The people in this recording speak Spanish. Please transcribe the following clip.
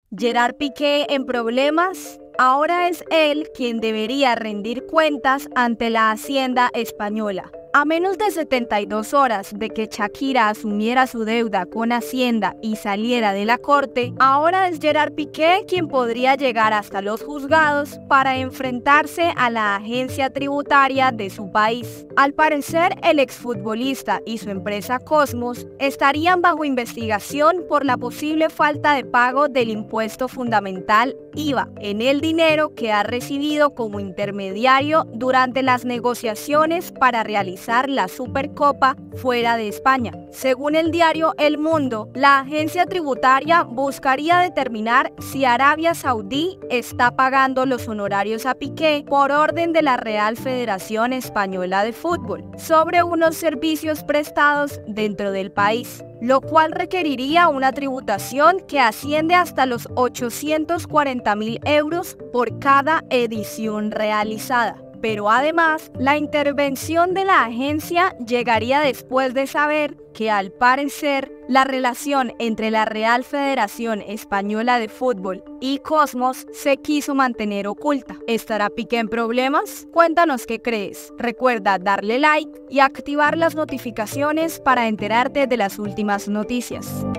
Gerard Piqué en problemas. Ahora es él quien debería rendir cuentas ante la Hacienda española. A menos de 72 horas de que Shakira asumiera su deuda con Hacienda y saliera de la corte, ahora es Gerard Piqué quien podría llegar hasta los juzgados para enfrentarse a la agencia tributaria de su país. Al parecer, el exfutbolista y su empresa Cosmos estarían bajo investigación por la posible falta de pago del impuesto fundamental IVA en el dinero que ha recibido como intermediario durante las negociaciones para realizar la Supercopa fuera de España. Según el diario El Mundo, la agencia tributaria buscaría determinar si Arabia Saudí está pagando los honorarios a Piqué por orden de la Real Federación Española de Fútbol sobre unos servicios prestados dentro del país, lo cual requeriría una tributación que asciende hasta los 840.000 euros por cada edición realizada. Pero además, la intervención de la agencia llegaría después de saber que, al parecer, la relación entre la Real Federación Española de Fútbol y Cosmos se quiso mantener oculta. ¿Estará Piqué en problemas? Cuéntanos qué crees. Recuerda darle like y activar las notificaciones para enterarte de las últimas noticias.